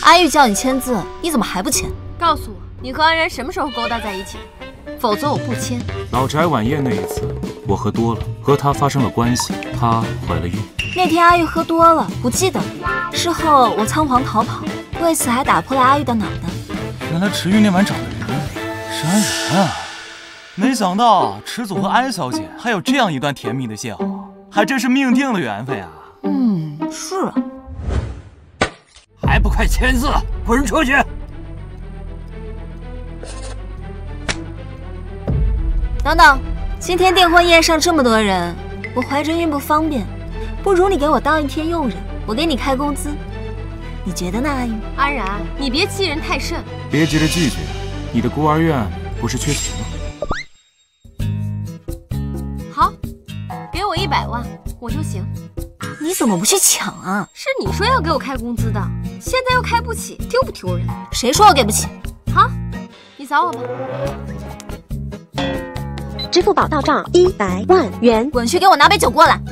阿玉叫你签字，你怎么还不签？ 告诉我，你和安然什么时候勾搭在一起的？否则我不签。 老宅晚宴那一次，我喝多了，和她发生了关系，她怀了孕。 那天阿玉喝多了，不记得了。事后我仓皇逃跑，为此还打破了阿玉的脑袋。 原来池玉那晚找的人是安然啊！没想到池总和安小姐还有这样一段甜蜜的邂逅，还真是命定的缘分呀。 是啊。 还不快签字，滚出去！ 等等，今天订婚宴上这么多人，我怀着孕不方便，不如你给我当一天佣人，我给你开工资，你觉得呢，阿玉？ 安然，你别欺人太甚。 别急着拒绝，你的孤儿院不是缺钱吗？ 好，给我100万，我就行。 你怎么不去抢啊？ 是你说要给我开工资的，现在又开不起，丢不丢人？ 谁说我给不起？ 好，你扫我吧。 支付宝到账100万元， 滚去给我拿杯酒过来。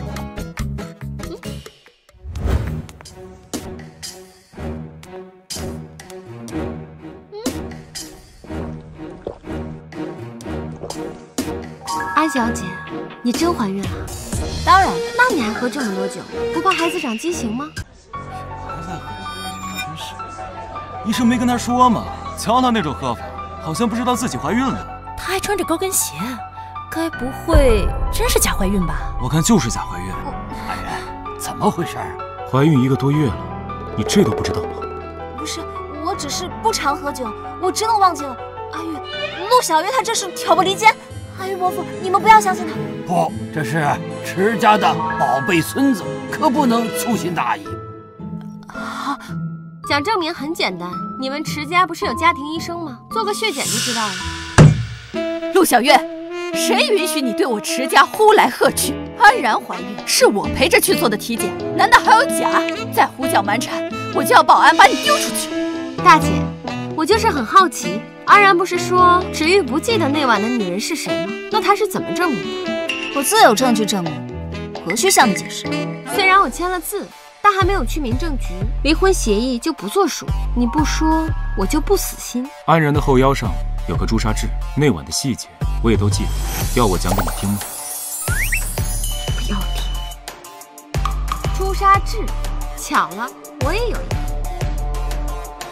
安小姐，你真怀孕了？ 当然， 那你还喝这么多酒，不怕孩子长畸形吗？ 还在喝，真是。医生没跟她说吗？瞧她那种喝法，好像不知道自己怀孕了。 她还穿着高跟鞋，该不会真是假怀孕吧？ 我看就是假怀孕。 安然，怎么回事？ 怀孕1个多月了，你这都不知道吗？ 不是，我只是不常喝酒，我真的忘记了。阿玉，陆小月她这是挑拨离间。阿玉伯父，你们不要相信他。 不，这是池家的宝贝孙子，可不能粗心大意。 好， 想证明很简单，你们池家不是有家庭医生吗？做个血检就知道了。 陆小月，谁允许你对我池家呼来喝去？安然怀孕是我陪着去做的体检，难道还有假？再胡搅蛮缠，我就要报案把你丢出去。 大姐，我就是很好奇，安然不是说池玉不记得那晚的女人是谁吗？那她是怎么证明的？ 我自有证据证明，何须向你解释？ 虽然我签了字，但还没有去民政局，离婚协议就不作数。你不说，我就不死心。 安然的后腰上有个朱砂痣，那晚的细节我也都记得，要我讲给你听吗？ 不要听。朱砂痣，巧了，我也有一个。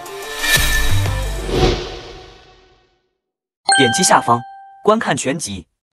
点击下方观看全集。